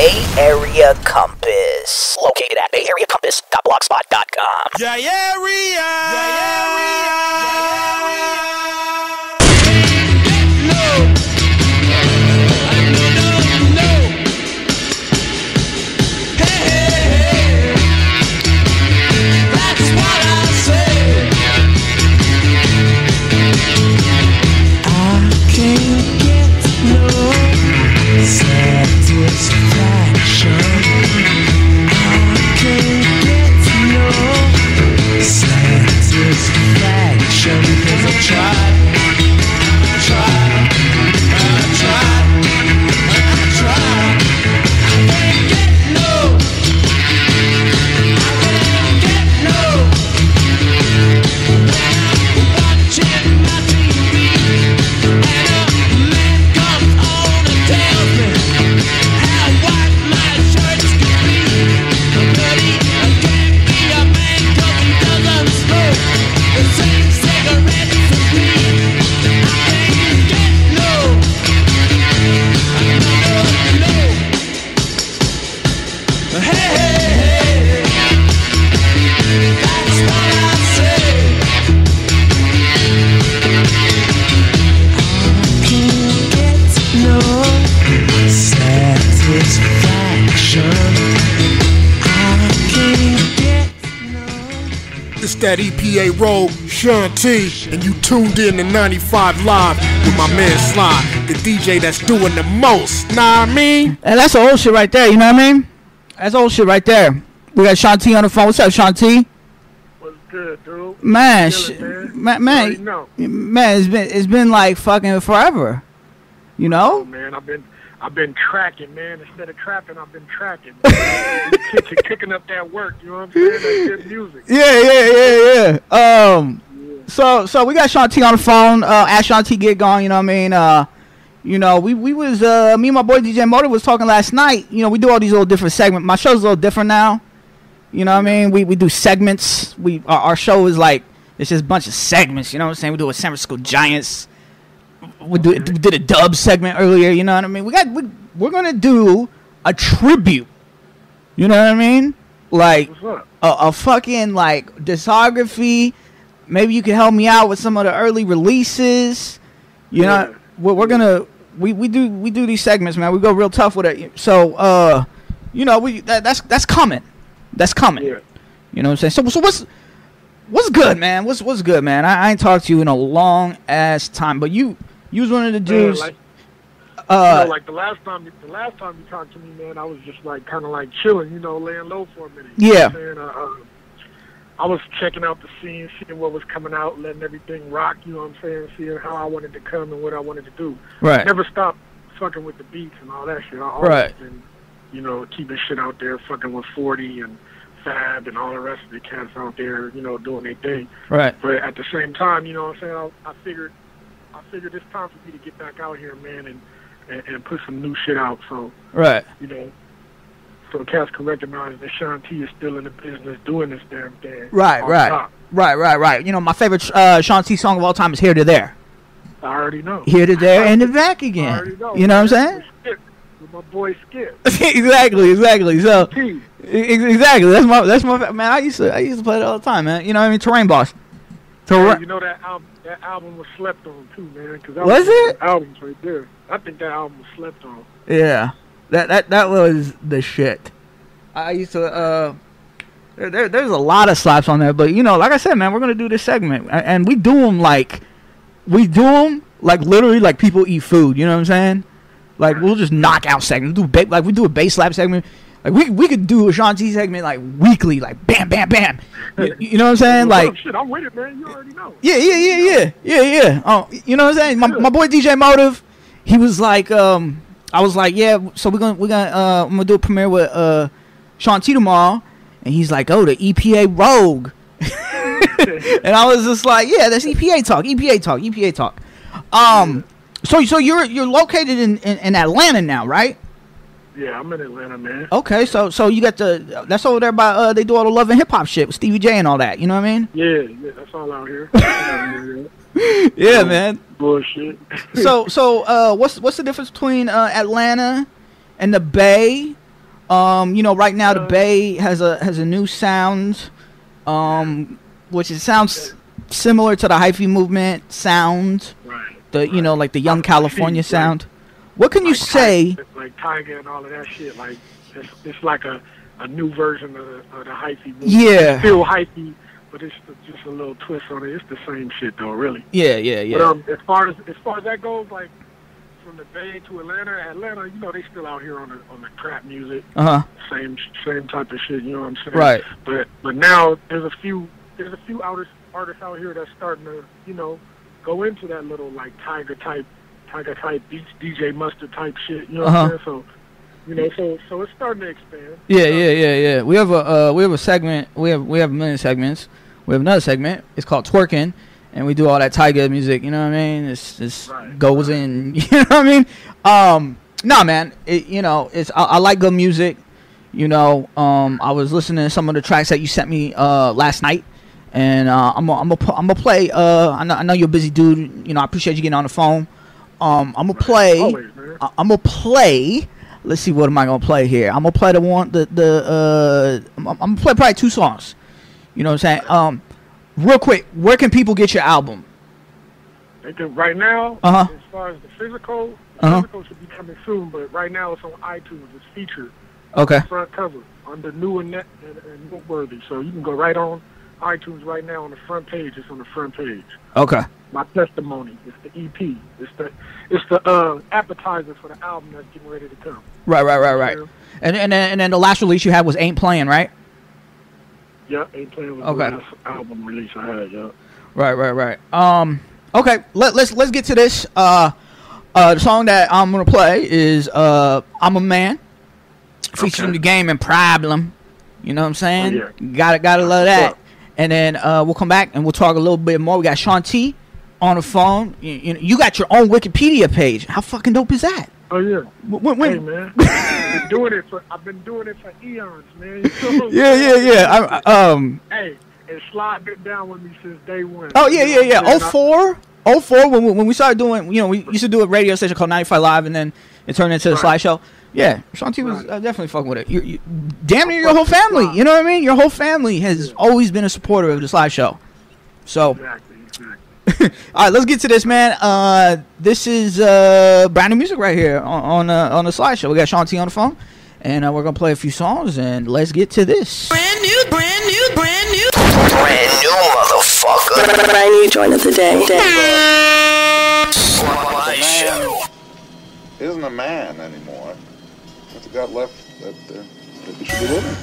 Bay Area Compass. Located at bayareacompass.blogspot.com. Yeah, area. It's that EPA Rogue, Sean T, and you tuned in to 95 Live with my man Sly, the DJ that's doing the most, know what I mean? And that's old shit right there, you know what I mean? That's old shit right there. We got Sean T on the phone. What's up, Sean T? What's good, dude? Man, man, it's been like fucking forever, you know? Oh, man, I've been tracking, man. Instead of trapping, I've been tracking. Kicking up that work, you know what I'm saying? That's good music. Yeah. So we got Sean T on the phone. Ask Sean T get going, you know what I mean? You know, we was me and my boy DJ Motive was talking last night. You know, we do all these little different segments. My show's a little different now. You know what I mean? We do segments. Our show is like it's just a bunch of segments, you know what I'm saying? We do a San Francisco Giants. We did a dub segment earlier, you know what I mean? We're gonna do a tribute. You know what I mean? Like a fucking like discography. Maybe you can help me out with some of the early releases. You know, we're gonna we do these segments, man. We go real tough with it. So you know, that's coming. That's coming. Yeah. You know what I'm saying? So what's good, man? What's good, man? I ain't talked to you in a long ass time, but you was one of the dudes. Like the last time you talked to me, man, I was just like kind of like chilling, you know, laying low for a minute. Yeah. You know what I'm saying? I was checking out the scene, seeing what was coming out, letting everything rock. You know what I'm saying? Seeing how I wanted to come and what I wanted to do. Right. Never stopped fucking with the beats and all that shit. I always been, you know, keeping shit out there, fucking with 40 and Fab and all the rest of the cats out there, you know, doing their thing. Right. But at the same time, you know what I'm saying? I figured it's time for me to get back out here, man, and put some new shit out. So, you know, so cats can recognize that Sean T is still in the business doing this damn thing. Right. You know, my favorite Sean T song of all time is Here to There. I already know. Here to There and the back again. I already know. You know what I'm saying? With my boy Skip. exactly. So T. exactly. That's my man. I used to play it all the time, man. You know what I mean? Terrain Boss. You know that album was slept on too, man. Cause was it? Albums right there. I think that album was slept on. Yeah, that was the shit. I used to. There's a lot of slaps on there, but you know, like I said, man, we're gonna do this segment, and we do them like literally like people eat food. You know what I'm saying? Like we'll just knock out segments. We do a bass slap segment. Like we could do a Sean T segment like weekly, like bam, bam, bam. You know what I'm saying? Like shit, I'm with it, man. You already know. Yeah. Oh, you know what I'm saying? My boy DJ Motive, he was like, I was like, yeah. So I'm gonna do a premiere with Sean T tomorrow, and he's like, oh, the EPA Rogue, and I was just like, yeah, that's EPA talk. So you're located in Atlanta now, right? Yeah, I'm in Atlanta, man. Okay, so you got that's over there by they do all the Love and Hip Hop shit with Stevie J and all that. You know what I mean? Yeah, that's all out here. Yeah, man. Bullshit. So what's the difference between Atlanta and the Bay? You know, right now the Bay has a new sound, which it sounds similar to the hyphy movement sound. Right. You know, like the Young California sound. What can you say? Like Tyga and all of that shit. Like it's like a new version of the hyphy movement. Yeah. It's still hyphy, but it's just a little twist on it. It's the same shit though, really. Yeah. But as far as that goes, like from the Bay to Atlanta, you know, they still out here on the trap music. Same type of shit. You know what I'm saying? Right. But now there's a few artists out here that's starting to, you know, go into that little like Tyga type beats, DJ Mustard type shit. You know what I'm saying? So, you know, so it's starting to expand. Yeah. We have a segment. We have a million segments. We have another segment. It's called Twerking, and we do all that Tyga music. You know what I mean? It's goes in. You know what I mean? Nah, man. You know, I like good music. You know, I was listening to some of the tracks that you sent me last night. And I'm gonna play. I know you're a busy dude. You know, I appreciate you getting on the phone. I'm gonna play. Always, I'm gonna play. Let's see, what am I gonna play here? I'm gonna play I'm gonna play probably 2 songs. You know what I'm saying? Real quick, where can people get your album? They can right now. As far as the physical should be coming soon. But right now it's on iTunes. It's featured. Okay. Front cover under new and noteworthy. So you can go right on iTunes right now on the front page. It's on the front page. Okay. My testimony. It's the EP. It's the appetizer for the album that's getting ready to come. Right. And then the last release you had was Ain't Playing, right? Yeah, Ain't Playing was the last album release I had. Yeah. Right. Okay. Let's get to this. The song that I'm gonna play is I'm a Man, featuring The Game and Problem. You know what I'm saying? Oh, yeah. Gotta love that. And then we'll come back and we'll talk a little bit more. We got Sean T on the phone. You got your own Wikipedia page. How fucking dope is that? Oh yeah. Hey man, I've been doing it for eons, man. Yeah. Hey, and Slide been down with me since day one. Oh yeah. 04 when we started doing, you know, we used to do a radio station called 95 Live, and then it turned into the slideshow. Yeah, Sean T was definitely fucking with it. You damn near your whole family. You know what I mean? Your whole family has always been a supporter of the slideshow. So, exactly. All right, let's get to this, man. This is brand new music right here on the slideshow. We got Sean T on the phone, and we're gonna play a few songs, and let's get to this. Brand new, motherfucker. Brand new joint of the day. Slideshow isn't a man anymore. What's he got left that he should be living?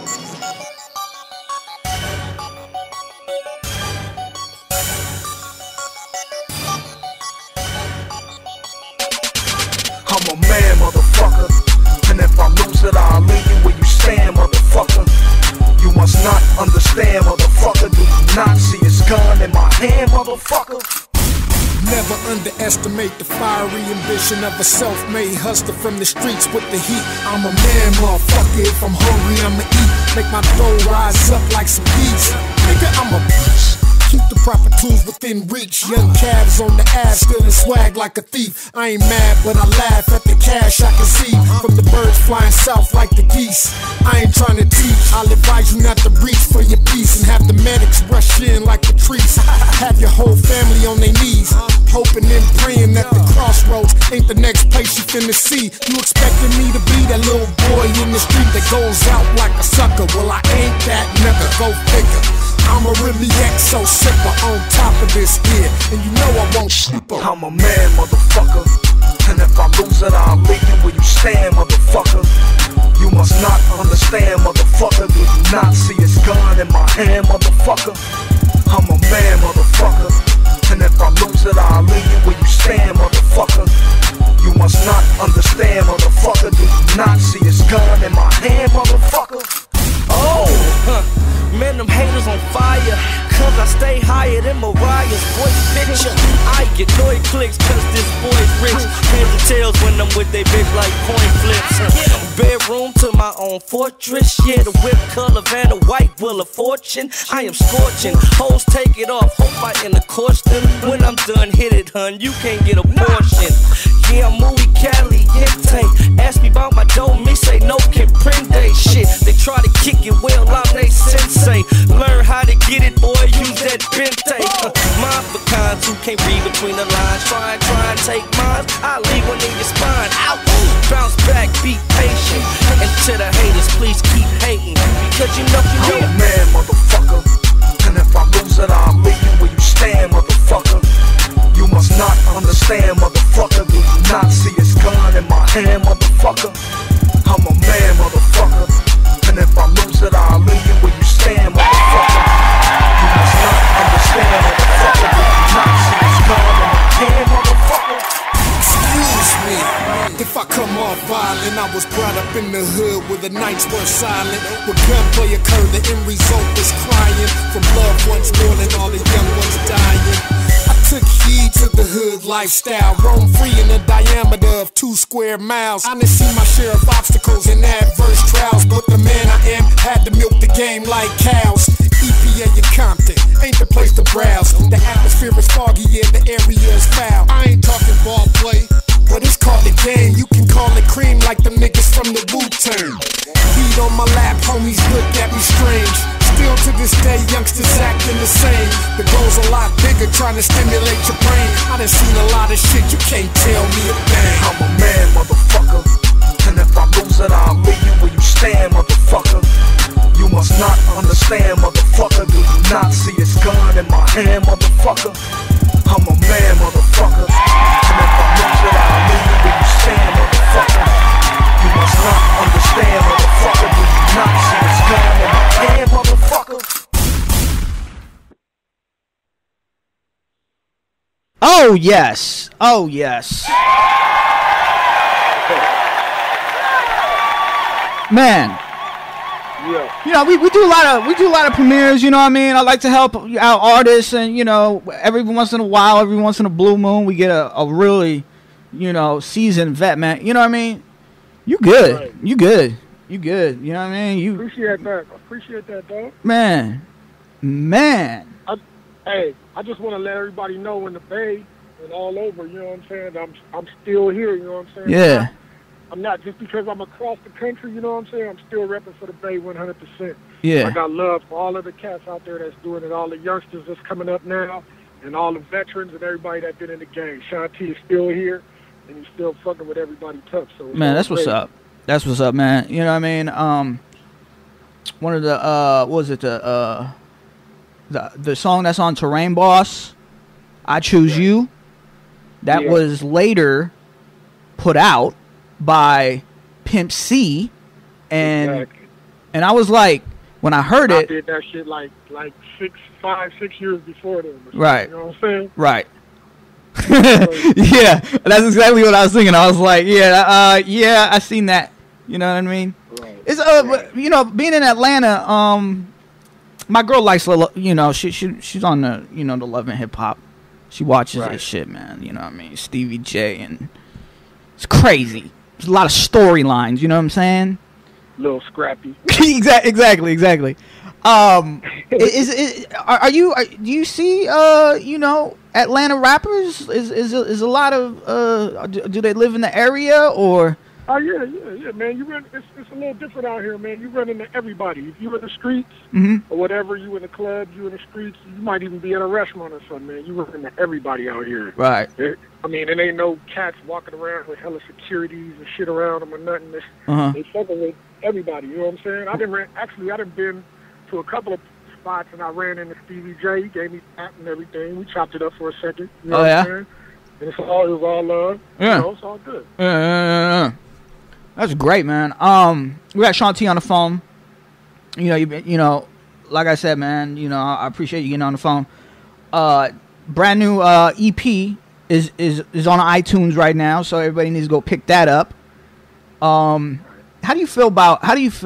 I'm a man, motherfucker. And if I lose it, I'll leave you where you stand, motherfucker. You must not understand, motherfucker. Do you not see his gun in my hand, motherfucker? Never underestimate the fiery ambition of a self-made hustler from the streets with the heat. I'm a man, motherfucker. If I'm hungry, I'ma eat. Make my dough rise up like some peas. Nigga, I'm a bitch. Keep the proper tools within reach. Young calves on the ass, stealing swag like a thief. I ain't mad, but I laugh at the cash I can see from the birds flying south like the geese. I ain't trying to teach. I'll advise you not to reach for your peace and have the medics rush in like the trees. Have your whole family on their knees, hoping and praying that the crossroads ain't the next place you finna see. You expecting me to be that little boy in the street that goes out like a sucker? Well, I ain't that nigga, go figure. I'm a really exo sipper on top of this here, and you know I won't slip up. I'm a man, motherfucker. And if I lose it, I'll leave you where you stand, motherfucker. You must not understand, motherfucker. Do you not see his gun in my hand, motherfucker? I'm a man, motherfucker. And if I lose it, I'll leave you where you stand, motherfucker. You must not understand, motherfucker. Do you not see his gun in my hand, motherfucker? Man, them haters on fire, cause I stay higher than Mariah's voice picture. I get noise clicks cause this boy's rich. Heads and tails when I'm with they big like coin flips. Bedroom to my own fortress. Yeah, the whip color van, a white wheel of fortune. I am scorching, hoes take it off, hope I intercourse them. When I'm done, hit it, hun, you can't get a portion. Yeah, I'm muy caliente. Ask me about my dough, me say no can print they shit. They try to kick it well, I'm they sensei. Learn how to get it, boy, use that bente. Mind for kinds who can't read between the lines. Try and take mine, I leave one in your spine. Ouch! Bounce back, be patient. And to the haters, please keep hating. Because you know I'm a man, motherfucker. And if I lose it, I'll leave you where you stand, motherfucker. You must not understand, motherfucker. Do you not see it's gun in my hand, motherfucker? I'm a man, motherfucker. And if I lose it, I'll leave you where you stand, motherfucker. You must not understand, motherfucker. Do you not see it's gun in my hand, motherfucker? Excuse me, if I come off violent, I was brought up in the hood where the nights were silent. Where gunplay occurred, the end result was crying. From loved ones mourning, all the young ones dying. I took heed to the hood lifestyle, roam free in a diameter of 2 square miles. I done seen my share of obstacles and adverse trials, but the man I am had to milk the game like cows. EPA in Compton ain't the place to browse. The atmosphere is foggy, yeah, the area is foul. I ain't talking ball play, but it's called the game. You can call it cream like them niggas from the Wu-Tang. Heat on my lap, homies look at me strange. Still to this day, youngsters acting the same. The goal's a lot bigger, trying to stimulate your brain. I done seen a lot of shit, you can't tell me a thing. I'm a man, motherfucker. And if I lose it, I'll leave you where you stand, motherfucker. You must not understand, motherfucker. Do you not see it's gun in my hand, motherfucker? I'm a man, motherfucker. And if I lose it, I'll leave you where you stand, motherfucker. You must not understand, motherfucker. Do you not see it's gun in my hand, motherfucker? Oh yes, oh yes. Man, Yeah. you know we do a lot of premieres. You know what I mean? I like to help out artists, and you know every once in a while, every once in a blue moon, we get a really, you know, seasoned vet, man. You know what I mean? You good? Right. You good? You good? You know what I mean? You Appreciate that. Appreciate that, dog. man. Hey, I just want to let everybody know in the Bay and all over, you know what I'm saying? I'm still here, you know what I'm saying? Yeah. I'm not just because I'm across the country, you know what I'm saying? I'm still repping for the Bay 100%. Yeah. I got love for all of the cats out there that's doing it, all the youngsters that's coming up now, and all the veterans and everybody that's been in the game. Sean T is still here, and he's still fucking with everybody tough. So Man, that's what's up. That's what's up, man. You know what I mean? One of the what was it, the song that's on Terrain Boss, I Choose You, that was later put out by Pimp C, and and I was like, when I heard I it, did that shit like 6 years before then. Right. You know what I'm saying? Right. Yeah, that's exactly what I was thinking. I was like, yeah, I seen that. You know what I mean? Right. It's you know, being in Atlanta, my girl likes, you know, she's on the, you know, the Love and Hip Hop. She watches this shit, man. You know what I mean? Stevie J, and it's crazy. There's a lot of storylines. You know what I'm saying? Little scrappy. Exactly. Do you see you know, Atlanta rappers? Is a lot of do they live in the area, or? Oh yeah, man. It's a little different out here, man. You run into everybody. If you in the streets or whatever, you in the club, you in the streets. You might even be at a restaurant or something, man. You run into everybody out here. Right. I mean, it ain't no cats walking around with hella securities and shit around them or nothing. They fucking with everybody. You know what I'm saying? I done been to a couple of spots, and I ran into Stevie J. He gave me that and everything. We chopped it up for a second. You know what I'm saying? And it was all love. Yeah. You know, it's all good. Yeah. That's great, man. We got Sean T on the phone. You know, you know, like I said, man. You know, I appreciate you getting on the phone. Brand new EP is on iTunes right now, so everybody needs to go pick that up. How do you feel about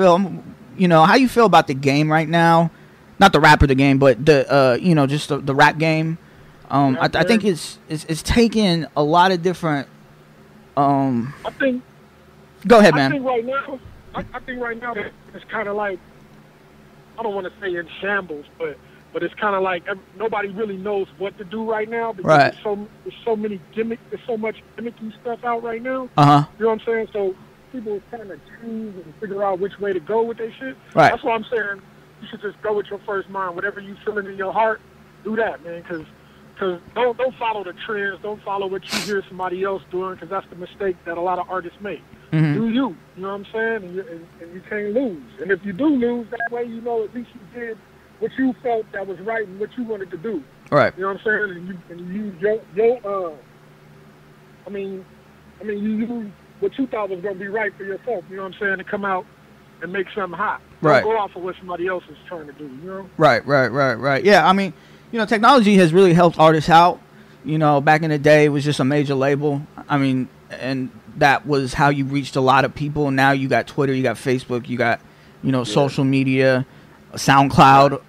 the game right now? Not the rapper, the game, but the you know, just the rap game. I think it's taken a lot of different. I think. Go ahead, man. I think right now, I think right now it's kind of like, I don't want to say in shambles, but it's kind of like nobody really knows what to do right now because there's so many there's so much gimmicky stuff out right now. You know what I'm saying? So people are trying to choose and figure out which way to go with their shit. Right. That's what I'm saying. You should just go with your first mind. Whatever you feeling in your heart, do that, man. Because don't follow the trends. Don't follow what you hear somebody else doing, because that's the mistake that a lot of artists make. Mm-hmm. Do you know what I'm saying? And you can't lose. And if you do lose, that way you know at least you did what you felt that was right and what you wanted to do. Right. You know what I'm saying? And you use your you use what you thought was going to be right for yourself. You know what I'm saying? To come out and make something hot. Right. Don't go off of what somebody else is trying to do. You know? Right. Yeah, I mean, you know, technology has really helped artists out. You know, back in the day, it was just a major label. I mean, and that was how you reached a lot of people. Now you got Twitter, you got Facebook, you got, you know, social media, SoundCloud.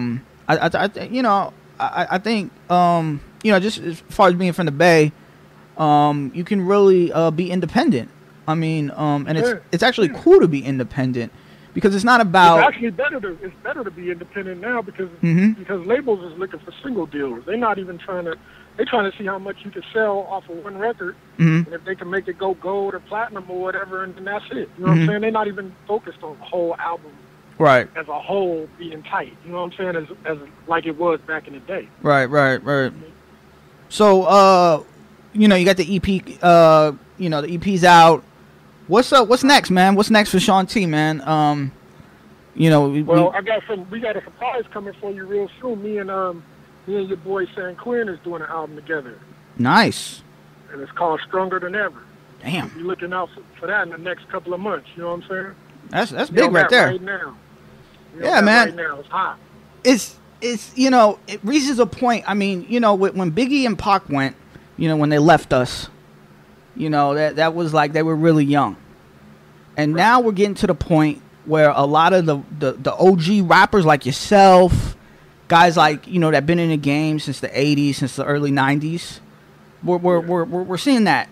I think, you know, just as far as being from the Bay, you can really be independent. I mean, and it's actually cool to be independent, because it's not about. It's actually better to be independent now because labels is looking for single deals. They're not even trying to. They're trying to see how much you can sell off of one record, and if they can make it go gold or platinum or whatever, and then that's it. You know what I'm saying? They're not even focused on the whole album, right, as a whole being tight. You know what I'm saying? As like it was back in the day. Right. So, you know, you got the EP. You know, the EP's out. What's up? What's next, man? What's next for Sean T, man? You know, we got a surprise coming for you real soon. Me and your boy San Quinn is doing an album together. Nice. And it's called Stronger Than Ever. Damn. You're looking out for that in the next couple of months. You know what I'm saying? That's big right there. Right now. Yeah, man. Right now, it's hot. It's you know, it reaches a point. I mean, you know, when Biggie and Pac went, you know, when they left us, you know, that was like they were really young. And now we're getting to the point where a lot of the OG rappers like yourself, guys like, you know, that been in the game since the 80s, since the early 90s, we're seeing that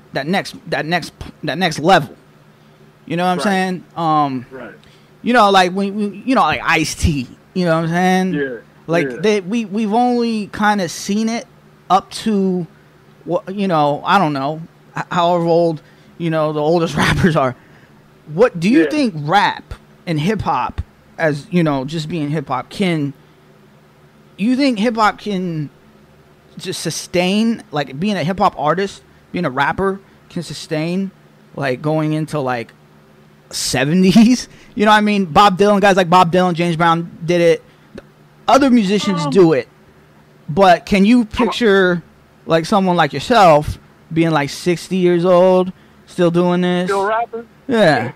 next level. You know what I'm saying? Right. You know, like when you know, like Ice-T, you know what I'm saying? Yeah. Like we've only kind of seen it up to what, you know, I don't know, however old, you know, the oldest rappers are. What do you think rap and hip hop, as you know, just being hip hop, you think hip hop can just sustain, like being a hip hop artist, being a rapper can sustain, like going into like 70s? You know what I mean? Bob Dylan, guys like Bob Dylan, James Brown did it. Other musicians do it. But can you picture like someone like yourself being like 60 years old, still doing this? Still rapping? Yeah.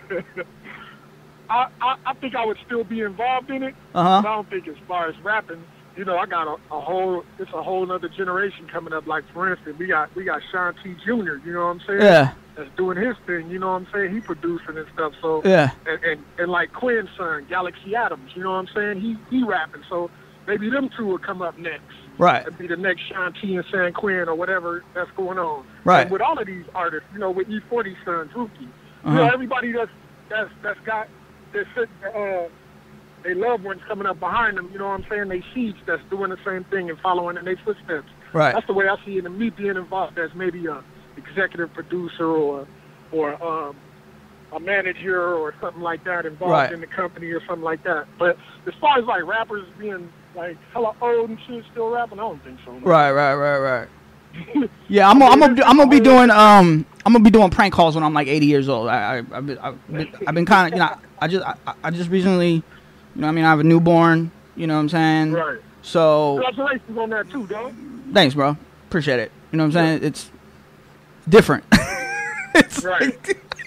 I think I would still be involved in it. But I don't think as far as rapping, you know, I got it's a whole other generation coming up. Like, for instance, we got Sean T. Jr., you know what I'm saying? Yeah. That's doing his thing, you know what I'm saying? He producing and stuff. So yeah. And like Quinn's son, Galaxy Adams, you know what I'm saying? He rapping. So maybe them two will come up next. Right. And be the next Sean T and San Quinn or whatever that's going on. Right. And with all of these artists, you know, with E40's son, Rookie, you know, everybody that's got they loved ones coming up behind them, you know what I'm saying? They seeds that's doing the same thing and following in their footsteps. Right. That's the way I see it, and me being involved as maybe a executive producer or a manager or something like that involved in the company or something like that. But as far as like rappers being like hella old and shit still rapping, I don't think so. No. Right. Yeah, I'm gonna be doing prank calls when I'm like 80 years old. I've been kind of, you know, I just recently, you know, I mean, I have a newborn. You know what I'm saying? Right. So congratulations on that too, dog. Thanks, bro. Appreciate it. You know what I'm saying? It's different. Right.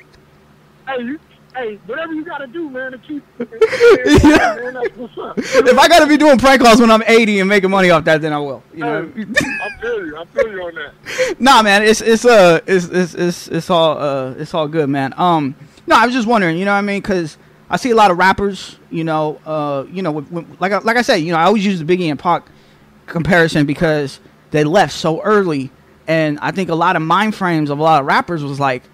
Hey, whatever you gotta do, man, to keep. Man, that's what's up. If I gotta be doing prank calls when I'm 80 and making money off that, then I will. You know? I feel you on that. Nah, man, it's all good, man. No, I was just wondering, you know what I mean? Because I see a lot of rappers, you know, like I said, you know, I always use the Biggie and Pac comparison because they left so early, and I think a lot of mind frames of a lot of rappers was like,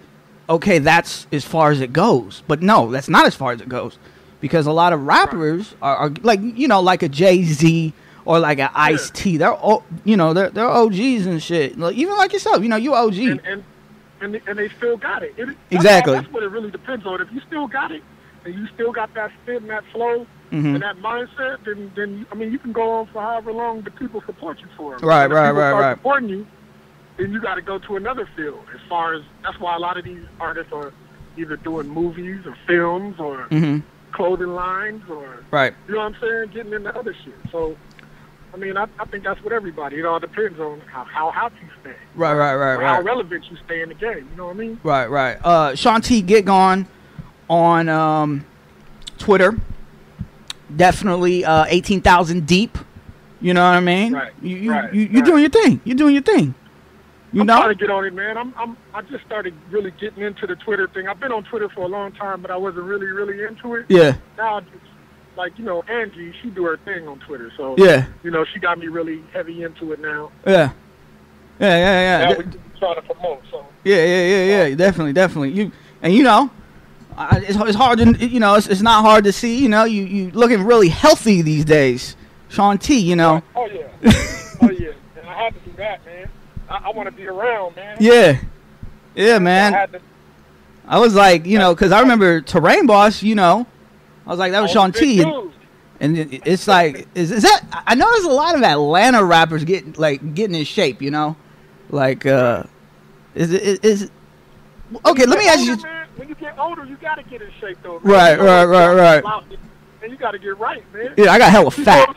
okay, that's as far as it goes. But no, that's not as far as it goes. Because a lot of rappers are like, you know, like a Jay-Z or like an Ice-T. They're they're OGs and shit. Like, even like yourself, you know, you OG. And they still got it. Exactly. That's what it really depends on. If you still got it, and you still got that spit and that flow and that mindset, then I mean, you can go on for however long the people support you for. Right. Supporting you, then you got to go to another field. As far as that's why a lot of these artists are either doing movies or films or clothing lines or you know what I'm saying, getting into other shit. So, I mean, I think that's what everybody. It all depends on how hot you stay. Right. How relevant you stay in the game. You know what I mean? Right. Sean T, get gone on Twitter. Definitely 18,000 deep. You know what I mean? Right. You're doing your thing. You're doing your thing. I'm trying to get on it, man. I just started really getting into the Twitter thing. I've been on Twitter for a long time, but I wasn't really into it. Yeah. Now, like, you know, Angie, she do her thing on Twitter, so you know, she got me really heavy into it now. Yeah. Now we trying to promote. So. Yeah. Definitely. You know, it's hard to, you know, it's not hard to see. You know, you looking really healthy these days, Sean T. You know. Oh yeah. And I had to do that, man. I want to be around, man. Yeah, man. I was like, you know, because I remember Terrain Boss, you know. I was like, that was Sean T. And it's like, is that? I know there's a lot of Atlanta rappers getting in shape, you know. Like, is okay, let me ask you. Man, when you get older, you got to get in shape, though. Right. Man. And you got to get right, man. Yeah, I got hella fat.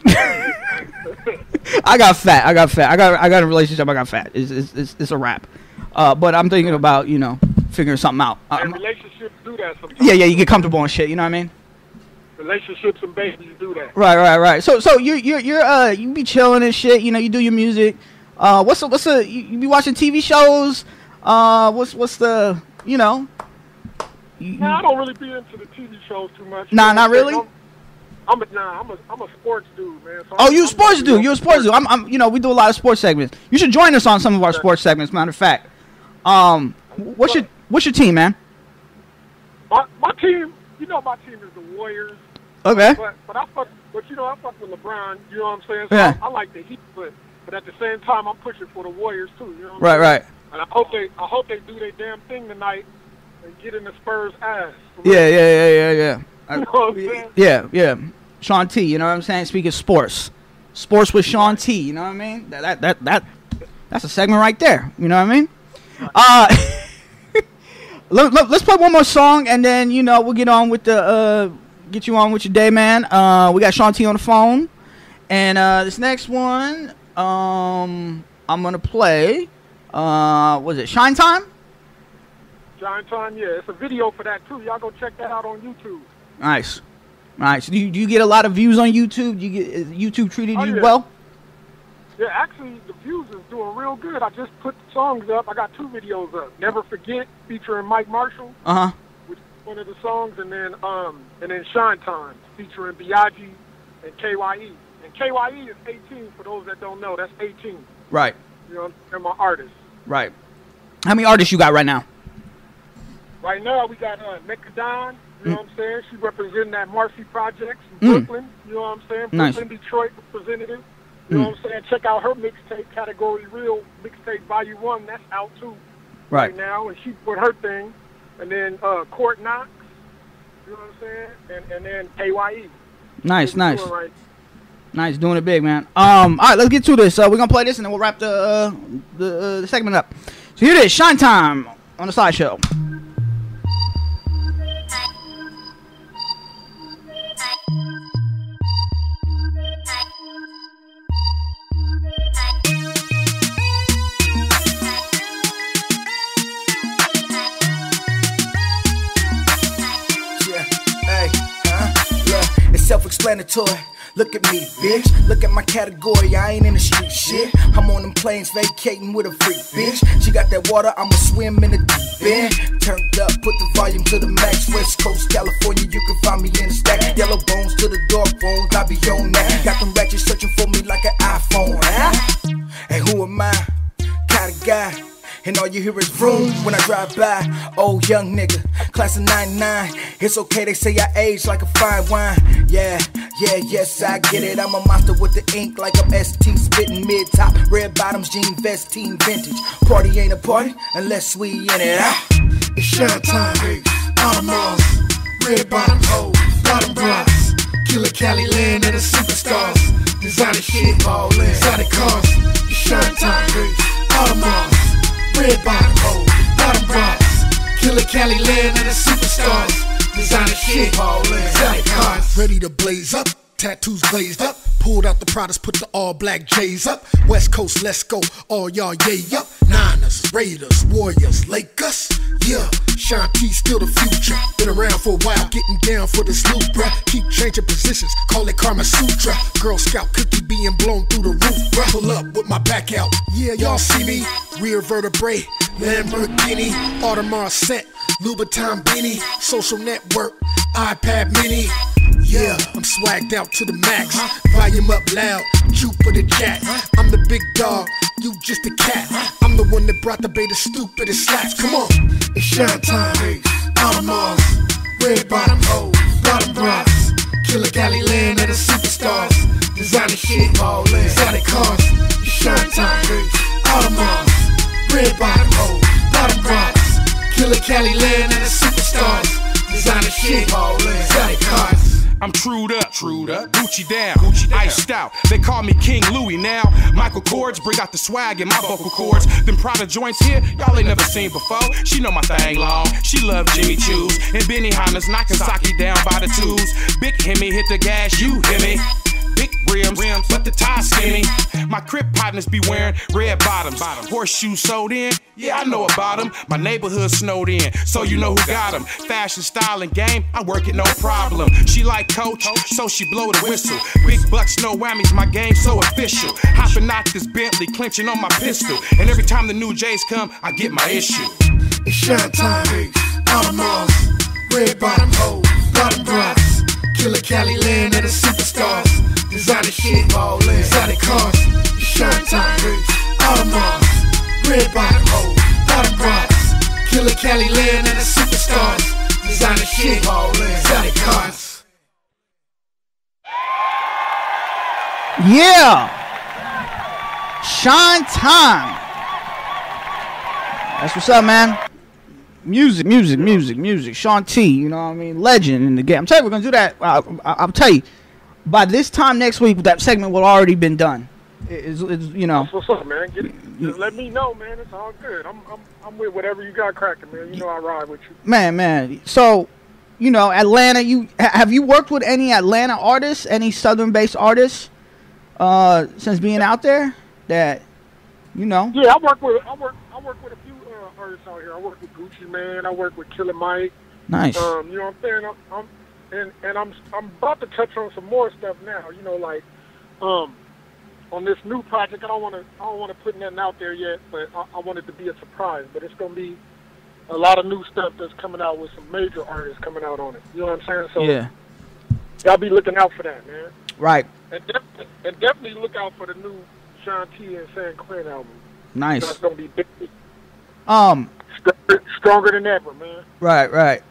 I got fat. I got a relationship. I got fat. It's a wrap. But I'm thinking about, you know, figuring something out. And relationships do that sometimes. Yeah, you get comfortable and shit. You know what I mean? Relationships and babies do that. Right. So you be chilling and shit. You know, you do your music. What's you be watching TV shows? What's the, you know? Nah, I don't really be into the TV shows too much. Nah, not really. I'm a sports dude, man. So you a sports dude. You're a sports dude. I'm you know, we do a lot of sports segments. You should join us on some of our sports segments. Matter of fact, what's your team, man? My team, you know, my team is the Warriors. Okay. But I fuck with LeBron. You know what I'm saying? So Yeah. I like the Heat, but at the same time, I'm pushing for the Warriors too. You know what Right. I'm saying? And I hope they do their damn thing tonight and get in the Spurs' ass. Yeah. You know what I'm saying? Yeah. Sean T, you know what I'm saying? Speaking of sports with Sean T, you know what I mean? That's a segment right there. You know what I mean? Let's play one more song, and then, you know, we'll get on with get you on with your day, man. We got Sean T on the phone, and this next one, I'm gonna play. Was it Shine Time? Shine Time, yeah. It's a video for that too. Y'all go check that out on YouTube. Nice. Do you get a lot of views on YouTube? Is YouTube treated you well? Yeah, actually, the views is doing real good. I just put the songs up. I got 2 videos up. Never Forget, featuring Mike Marshall. Which is one of the songs, and then Shine Time, featuring Biaggi and KYE. And KYE is 18, for those that don't know. That's 18. Right. You know, they're my artists. Right. How many artists you got right now? Right now, we got Mecca Don. You know what I'm saying? She representing that Marcy Projects in Brooklyn. You know what I'm saying? Nice. Brooklyn, Detroit representative. You know what I'm saying? Check out her mixtape, Category Real, mixtape Volume 1. That's out too right now. And she put her thing. And then Court Knox. You know what I'm saying? And then AYE. Nice. Nice, doing it big, man. All right, let's get to this. We're gonna play this, and then we'll wrap the segment up. So here it is, Shine Time on the Slideshow. Self-explanatory. Look at me, bitch. Look at my category. I ain't in the street shit. I'm on them planes vacating with a freak, bitch. She got that water. I'ma swim in the deep end. Turned up, put the volume to the max. West Coast, California, you can find me in a stack. Yellow bones to the dark phones. I be on that. Got them ratchets searching for me like an iPhone. Huh? And who am I? Kinda guy. and all you hear is vroom when I drive by. Old young nigga, class of 99. It's okay, they say I age like a fine wine. Yeah, yes, I get it. I'm a monster with the ink like I'm ST, spitting mid-top, red bottoms, jean vest, teen vintage. Party ain't a party unless we in it. It's shine time, Audemars, red bottom hoes, bottom bras, Killer Cali land of the superstars, designer shit, all in, exotic cars. It's shine time, Audemars, red bottom hoes, bottom bras, Killer Cali land of the superstars, designer shit, all in, exotic cars. Ready to blaze up, tattoos blazed up. Pulled out the Pradas, put the all black J's up. West Coast, let's go, all y'all yay up. Niners, Raiders, Warriors, Lakers, yeah. Shanti still the future. Been around for a while, getting down for this loop, bruh. Keep changing positions, call it Karma Sutra. Girl Scout cookie being blown through the roof, bruh. Pull up with my back out, yeah, y'all see me. Rear vertebrae, Lamborghini, Audemars set, Louboutin beanie, social network, iPad mini. Yeah, I'm swagged out to the max. Volume up loud, Jupiter Jack. I'm the big dog, you just a cat. I'm the one that brought the beta stupidest slaps. Come on, it's shine time. Audemars, red bottom hoes, bottom bras, Killer Cali land of the superstars, designer shit, all in, exotic cars. It's shine time. Audemars, red bottom hoes, bottom bras, Killer Cali land of the superstars, designer shit, all in, exotic cars. I'm trued up, Gucci down, iced out. They call me King Louis now. Michael Kors bring out the swag in my vocal cords. Them Prada joints here, y'all ain't never seen before. She know my thing long, she love Jimmy Choo's and Benny Hanna's knocking Saki down by the twos. Big Hemi hit the gas, you hear me? Big rims, but the tie skinny. My crib partners be wearing red bottoms. Horseshoes sewed in, yeah, I know about them. My neighborhood snowed in, so you know who got them. Fashion, style, and game, I work it no problem. She like Coach, so she blow the whistle. Big bucks, no whammies, my game so official. Hopping out this Bentley, clenching on my pistol. And every time the new J's come, I get my issue. It's shine time, Audemars, red bottom hoes, bottom bras, Killer Cali land of the superstars, designer shit, all in, exotic cars. It's shine time, Audemars, red bottom hoes, bottom bras, Killer Cali land of the superstars, designer shit, all in, exotic cars. Yeah, shine time. That's what's up, man. Music. Sean T, you know what I mean? Legend in the game. I'm telling you, we're gonna do that. I'll tell you, by this time next week, that segment will already been done. It's you know. That's what's up, man. Just let me know, man. It's all good. I'm with whatever you got cracking, man. You know I ride with you. Man. So, you know, Atlanta. Have you worked with any Atlanta artists, any Southern-based artists, since being out there? That, you know. Yeah, I work with a few artists out here. I work with Gucci Mane. I work with Killer Mike. Nice. You know what I'm saying? I'm about to touch on some more stuff now. You know, like on this new project, I don't want to put nothing out there yet, but I want it to be a surprise. But it's gonna be a lot of new stuff that's coming out with some major artists coming out on it. You know what I'm saying? So yeah, y'all be looking out for that, man. Right. And definitely look out for the new Sean T and San Quinn album. Nice. That's gonna be big. Stronger than ever, man. Right.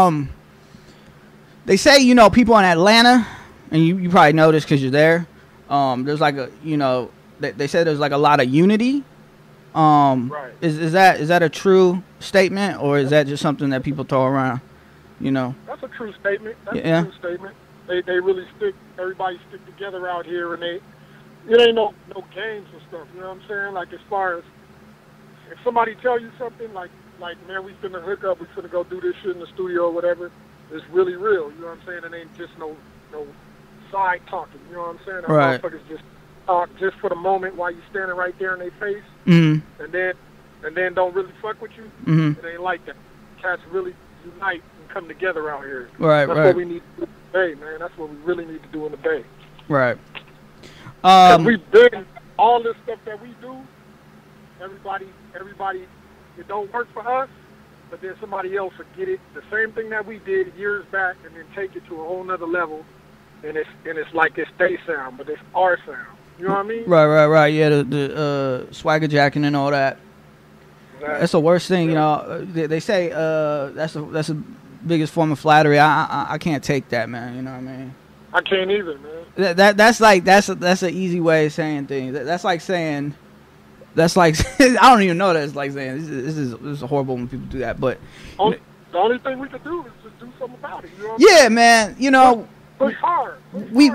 They say, you know, people in Atlanta, and you probably know this because you're there. There's like a, you know, they say there's like a lot of unity. Right. Is that a true statement, or is that just something that people throw around? You know. That's a true statement. That's yeah. a true statement. They really everybody stick together out here, and it ain't no games and stuff. You know what I'm saying? Like, as far as if somebody tell you something like man, we finna hook up, we finna go do this shit in the studio or whatever, it's really real. You know what I'm saying? It ain't just no side talking. You know what I'm saying? That right. Motherfuckers just talk just for the moment while you standing right there in their face, and then don't really fuck with you. It ain't like that. Cats really unite and come together out here. Right. That's what we need to do in the Bay, man. That's what we really need to do in the Bay. Right. We've been all this stuff that we do. Everybody, it don't work for us, but then somebody else will get it. The same thing that we did years back, and then take it to a whole nother level. And it's like it's their sound, but it's our sound. You know what I mean? Right. Yeah, the swagger jacking and all that. That's the worst thing, you know. They say that's the biggest form of flattery. I can't take that, man. You know what I mean? I can't either, man. That's an easy way of saying things. That's like saying. That's like I don't even know that it's like saying this is horrible when people do that. But the only thing we can do is just do something about it. You know what yeah, man. You know, push hard. We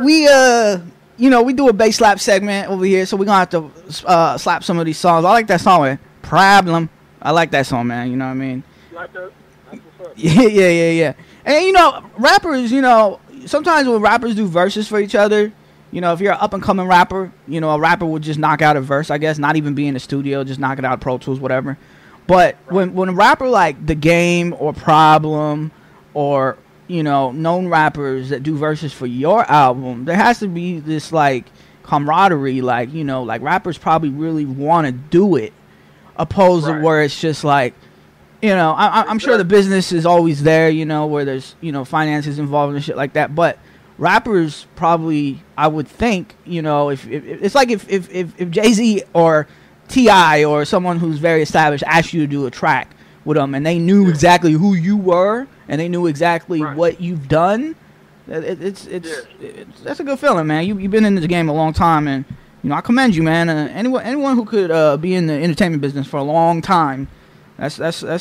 you know, we do a bass slap segment over here, so we're gonna have to slap some of these songs. I like that song, man. Problem. I like that song, man. You know what I mean? You like that? That's what's up. Yeah. And you know, rappers, you know, sometimes when rappers do verses for each other, you know, if you're an up-and-coming rapper, you know, a rapper would just knock out a verse, I guess, not even be in the studio, just knock it out, Pro Tools, whatever. But when a rapper like The Game or Problem or, you know, known rappers that do verses for your album, there has to be this, like, camaraderie, like, you know, like rappers probably really want to do it, opposed to where it's just like, you know, I'm sure the business is always there, you know, where there's, you know, finances involved and shit like that, but rappers probably, I would think, you know, if it's like if Jay-Z or T.I. or someone who's very established asked you to do a track with them and they knew exactly who you were and they knew exactly what you've done, it's that's a good feeling, man. You've been in the game a long time, and you know, I commend you, man. Anyone who could be in the entertainment business for a long time, that's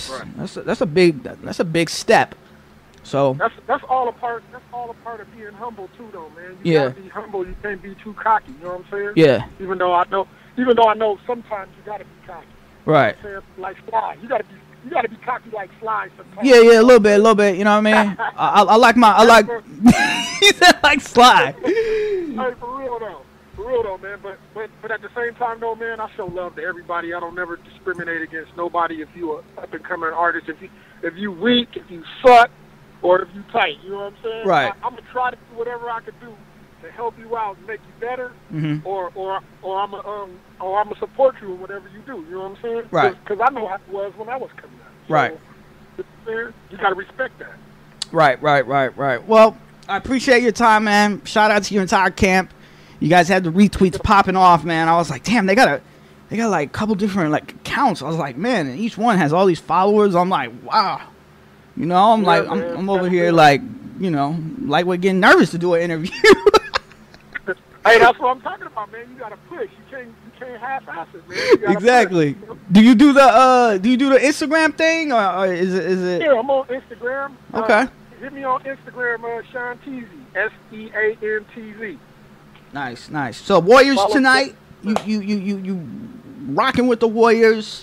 a big step. So that's all a part of being humble too, though, man. You gotta be humble. You can't be too cocky. You know what I'm saying? Yeah. Even though I know sometimes you gotta be cocky. Right. You know what I'm saying? Like Sly, you gotta be cocky like Sly sometimes. Yeah, a little bit. You know what I mean? I like he said like Sly. Hey, for real though, man. But at the same time, though, man, I show love to everybody. I don't never discriminate against nobody. If you are up and coming artist, if you weak, if you suck, or if you tight, you know what I'm saying? Right. I'm gonna try to do whatever I can do to help you out and make you better, or I'm gonna support you in whatever you do. You know what I'm saying? Right. Because I know how it was when I was coming up. So, right. You gotta respect that. Right. Well, I appreciate your time, man. Shout out to your entire camp. You guys had the retweets popping off, man. I was like, damn, they got like a couple different like accounts. I was like, man, and each one has all these followers. I'm like, wow. You know, I'm over here like, you know, like we're getting nervous to do an interview. Hey, that's what I'm talking about, man. You gotta push. You can't half-ass it, man. Exactly. Push, you know? Do you do the Instagram thing or is it? Yeah, I'm on Instagram. Okay. Hit me on Instagram, Sean Teasy, SEANTZ. Nice. So Warriors tonight. You rocking with the Warriors.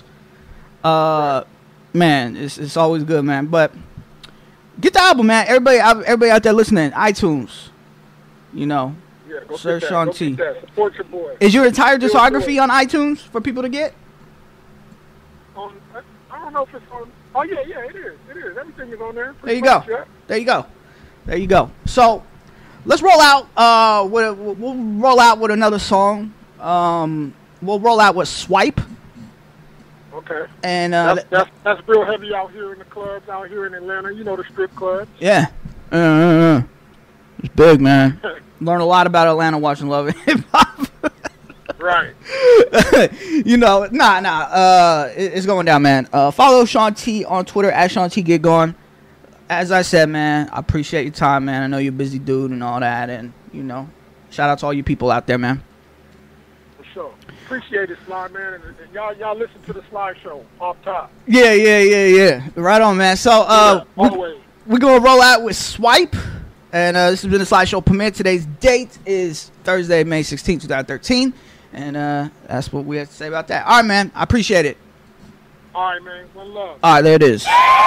Man, it's always good, man. But get the album, man. Everybody out there listening, iTunes. You know. Yeah, go Search Sean T. Support your boy. Is your entire discography on iTunes for people to get? I don't know if it's on. Oh yeah, it is. Everything is on there. There you go. Yeah. There you go. So let's roll out. We'll roll out with another song. We'll roll out with Swipe. Okay. And that's real heavy out here in the clubs out here in Atlanta. You know, the strip clubs. Yeah. It's big, man. Learn a lot about Atlanta watching Love and Hip Hop. Right. You know, it's going down, man. Follow Sean T on Twitter at Sean T Get Gone. As I said, man, I appreciate your time, man. I know you're a busy dude and all that, and you know, shout out to all you people out there, man. For sure. Appreciate it, Sly, man, and y'all listen to the Sly Show off top. Yeah. Right on, man. So we're gonna roll out with Swipe. And this has been the Sly Show premiere. Today's date is Thursday, May 16, 2013. And that's what we have to say about that. All right, man. I appreciate it. All right, man. One love. All right, there it is.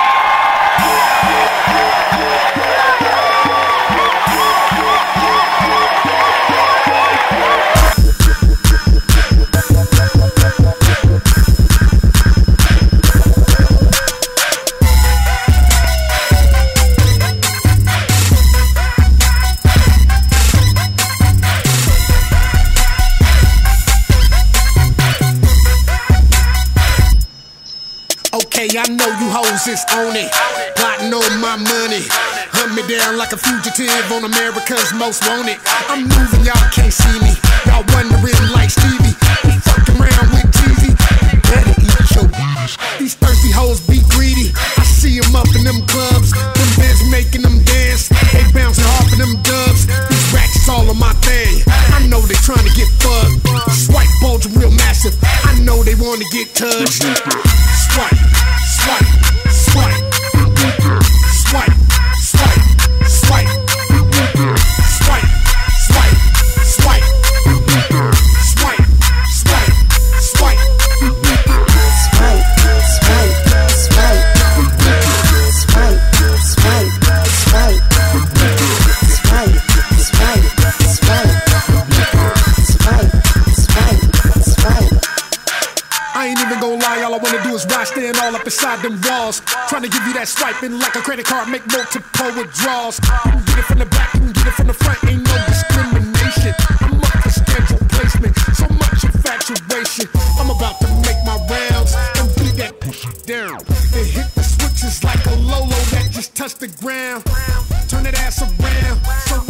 Okay, I know you hoes is on it, plotting on my money. Hunt me down like a fugitive on America's Most Wanted. I'm moving, y'all can't see me. Y'all wondering like Stevie, who fucking around with TV? Better eat your ass. These These thirsty hoes be greedy. I see them up in them clubs. Them bands making them dance. They bouncing off of them dubs. These rats all on my thing. I know they trying to get fucked. Swipe bulge real massive. I know they wanna get touched. Swipe, swipe, swipe. Swipe, swipe, swipe. Swipe, swipe, swipe. Swipe, swipe, swipe. Swipe, swipe, swipe. Swipe, swipe, swipe. Swipe, swipe, swipe. Swipe, swipe, swipe. I ain't even gonna lie, all I wanna do is ride, stand all up inside them walls. Trying to give you that swiping like a credit card, make multiple withdrawals. You can get it from the back, you can get it from the front, ain't no discrimination. I'm up for schedule placement, so much infatuation. I'm about to make my rounds and beat that pussy down. And hit the switches like a Lolo that just touched the ground. Turn that ass around, so